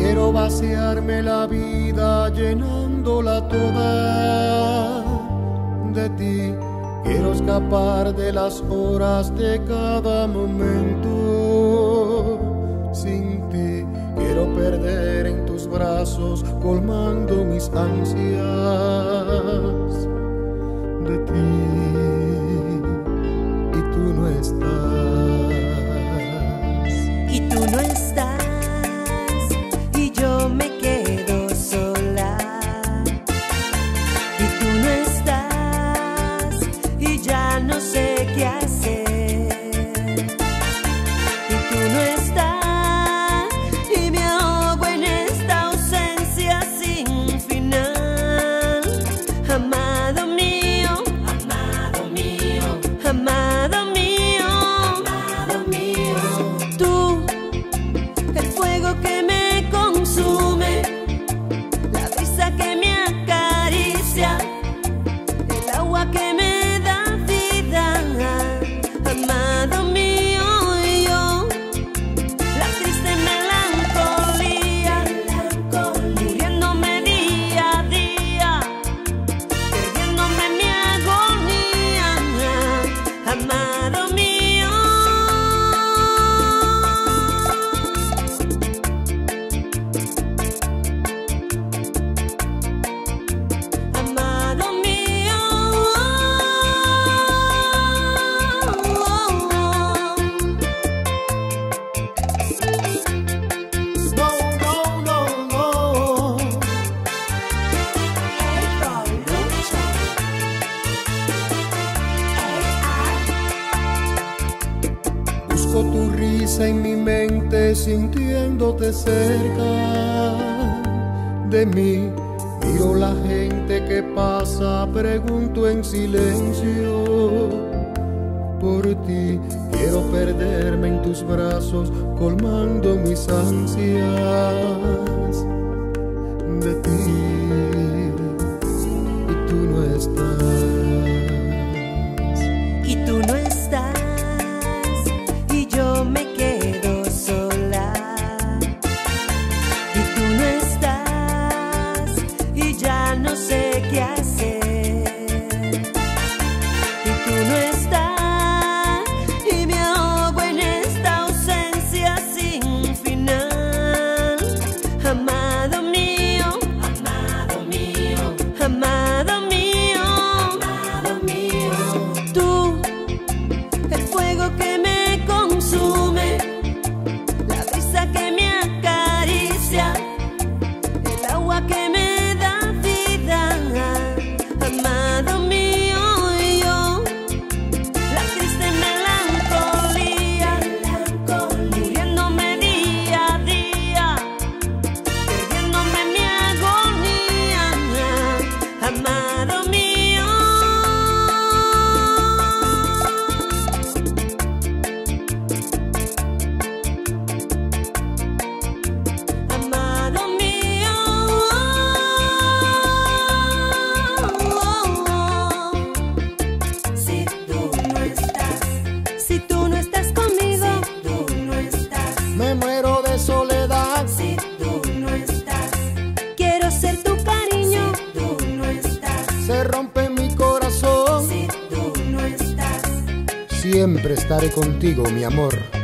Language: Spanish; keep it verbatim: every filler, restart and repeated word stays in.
quiero vaciarme la vida llenándola toda de ti. Quiero escapar de las horas de cada momento sin ti. Quiero perder en tus brazos colmando mis ansias de ti. Y tú no estás. Y tú no estás. Y yo me quedo sola. Y tú no estás. Y ya no sé qué hacer. Y tú no estás. Y me ahogo en esta ausencia sin final. Amado mío, amado mío, amado mío, amado mío. Tú, el fuego que me consume, la brisa que me acaricia, el agua que me da vida. Amado mío, y yo, la triste melancolía, muriéndome día a día, perdiéndome mi agonía. Amado mío, amado mío. No, no, no, no. Busco tu risa en mi mente, sintiéndote cerca de mí. Miro la gente que pasa, pregunto en silencio por ti. Quiero perderme en tus brazos, colmando mis ansias de ti. Y tú no estás. Y tú no estás. Y yo me quedo sola. Y tú no estás. Y ya no sé qué hacer. Y tú no estás. Y me ahogo en esta ausencia sin final. Amado mío, amado mío, amado mío, amado mío. Tú, el fuego que me consume, la brisa que me acaricia, el agua que me da vida. Amado mío, y yo, la triste melancolía, muriéndome día a día, perdiéndome mi agonía. Amado mío, amado mío. Si tú no estás, si tú no estás conmigo, si tú no estás, Me muero de soledad. si tú no estás, quiero ser tu cariño, si tú no estás, Se rompe mi corazón. si tú no estás. Siempre estaré contigo, mi amor.